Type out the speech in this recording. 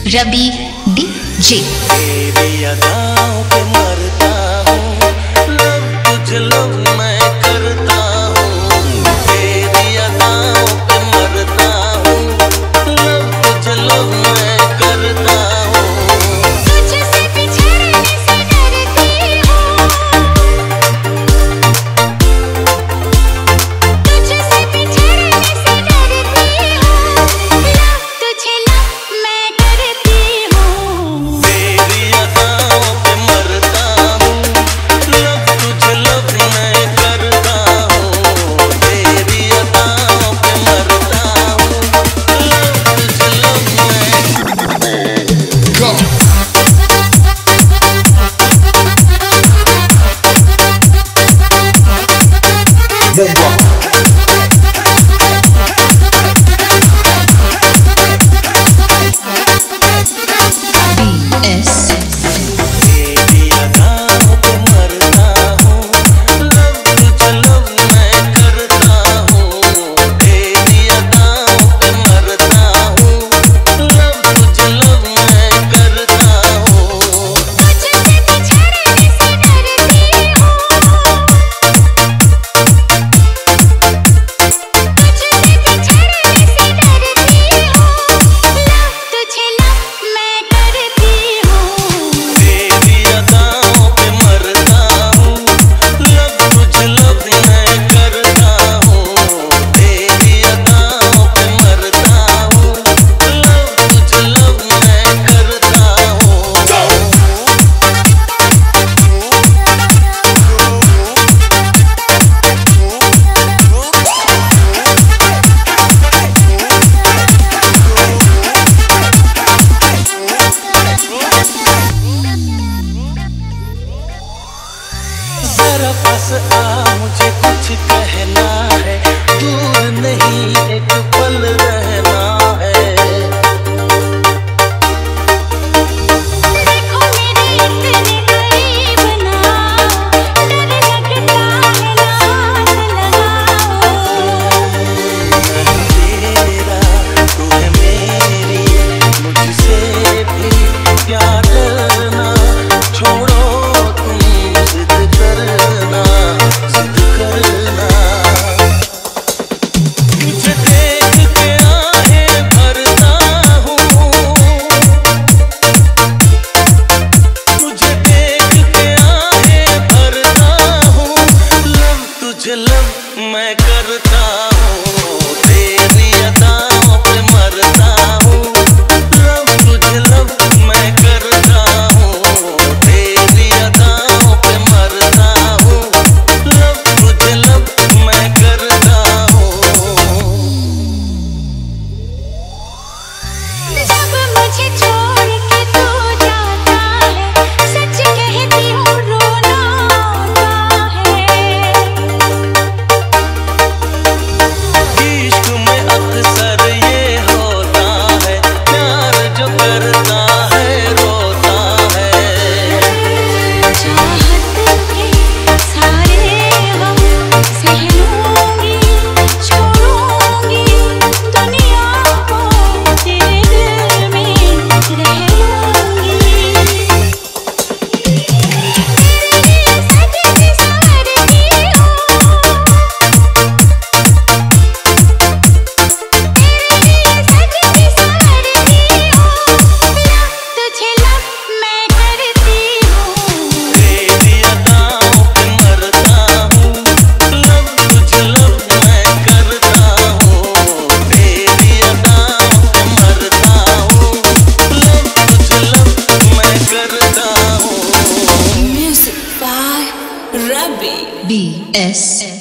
Ravi DJ. तेरी अदाओं पे मरता हूँ, लव तुझे लव मैं करता हूँ। तेरी अदाओं पे मरता हूँ, लव तुझे लव मैं करता हूँ। तुझसे बिछड़ने से डरती हूँ, तुझसे बिछड़ने से डरती हूँ। लव तुझे लव मैं करती हूँ। तेरी अदाओं पे मरता हूँ, लव तुझे लव मैं करता हूँ। तेरी अदाओं पे मरता हूँ, लव तुझे लव मैं तेरी अदाओं पे मरता हूँ, लव तुझे लव मैं करता हूँ। तेरी अदाओं पे मरता हूँ, लव तुझे लव मैं करता हूँ। तुझसे बिछड़ने से डरती हूँ, तुझसे बिछड़ने से डरती हूँ। लव तुझे लव मैं करती हूँ। तेरी अदाओं पे मरता हूँ, लव तुझे लव मैं करता हूँ। तेरी अदाओं पे मरता हूँ, लव तुझे लव मैं करता हूँ। जरा पास आ, मुझे कुछ कहना है। दूर नहीं एक पल रहना है। देखो मेरे इतने करीब ना, डर लगता है नाज लगाओ। तेरा तू है मेरी, मुझसे भी प्यार करना। छोड़ो तुम जिद करना, जिद करना। तुझे देख के आहें भरता हूँ, तुझे देख के आहें भरता हूँ। लव तुझे लव मैं करता हूँ। तेरी अदाओं पे मरता हूँ, लव तुझे लव मैं करता हूँ। तेरी अदाओं पे मरता हूँ, लव तुझे लव मैं करता हूँ। जब मुझे छोड़ के तू जाता है, सच कहती हूँ रोना आता है। इश्क में अक्सर ये होता है, प्यार जो करता है रोता है। चाहत के सारे गम सह लूंगी, छोड़ूंगी दुनिया को, तेरे दिल में रह लूंगी। तेरे लिए सजती संवरती हूँ, तेरे लिए सजती संवरती हूँ। लव तुझे लव मैं करती हूँ। तेरी अदाओं पे मरता हूँ, लव तुझे लव मैं करता हूँ। तेरी अदाओं पे मरता हूँ, लव तुझे लव मैं करता हूँ। Music by Ravi. BS